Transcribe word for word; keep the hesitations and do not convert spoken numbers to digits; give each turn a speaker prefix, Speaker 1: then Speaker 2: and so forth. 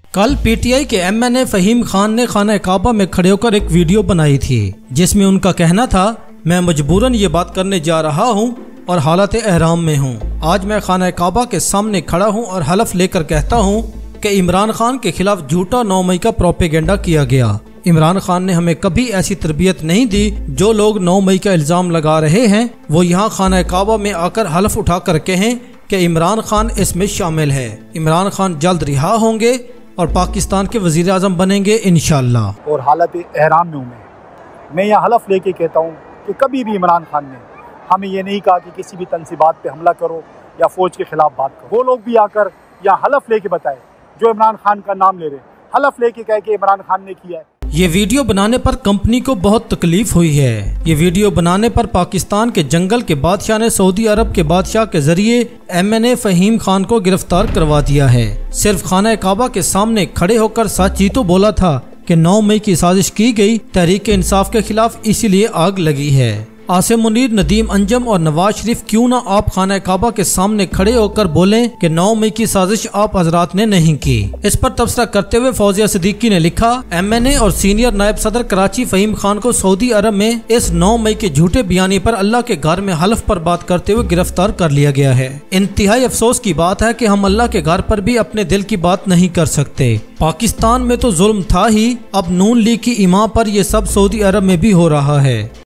Speaker 1: कल पीटीआई के एमएनए फहीम खान ने खाना काबा में खड़े होकर एक वीडियो बनाई थी जिसमें उनका कहना था, मैं मजबूरन ये बात करने जा रहा हूँ और हालत एहराम में हूँ। आज मैं खाना काबा के सामने खड़ा हूँ और हलफ लेकर कहता हूँ कि इमरान खान के खिलाफ झूठा नौ मई का प्रोपेगेंडा किया गया। इमरान खान ने हमें कभी ऐसी तरबियत नहीं दी। जो लोग नौ मई का इल्जाम लगा रहे हैं वो यहाँ खाना काबा में आकर हलफ उठा कर कहें कि इमरान खान इसमें शामिल है। इमरान खान जल्द रिहा होंगे और पाकिस्तान के वजीर आजम बनेंगे इंशाअल्लाह।
Speaker 2: और हालत एहराम में हूँ मैं मैं यह हलफ लेके कहता हूँ कि कभी भी इमरान खान ने हमें ये नहीं कहा कि किसी भी तंसीबात पे हमला करो या फौज के खिलाफ बात करो। वो लोग भी आकर यहाँ हलफ लेके बताए जो इमरान खान का नाम ले रहे, हलफ लेके कह के इमरान खान ने किया है।
Speaker 1: ये वीडियो बनाने पर कंपनी को बहुत तकलीफ हुई है। ये वीडियो बनाने पर पाकिस्तान के जंगल के बादशाह ने सऊदी अरब के बादशाह के जरिए एमएनए फहीम खान को गिरफ्तार करवा दिया है। सिर्फ खाना काबा के सामने खड़े होकर सच ही तो बोला था कि नौ मई की साजिश की गई तहरीक इंसाफ के खिलाफ, इसीलिए आग लगी है। आसिम मुनीर, नदीम अंजम और नवाज शरीफ, क्यों ना आप खाना काबा के सामने खड़े होकर बोलें कि नौ मई की साजिश आप हजरात ने नहीं की। इस पर तबसरा करते हुए फौजिया सिद्दीकी ने लिखा, एमएनए और सीनियर नायब सदर कराची फहीम खान को सऊदी अरब में इस नौ मई के झूठे बयानी पर अल्लाह के घर में हलफ पर बात करते हुए गिरफ्तार कर लिया गया है। इंतहाई अफसोस की बात है कि हम अल्लाह के घर पर भी अपने दिल की बात नहीं कर सकते। पाकिस्तान में तो जुल्म था ही, अब नून लीग की इमाम पर यह सब सऊदी अरब में भी हो रहा है।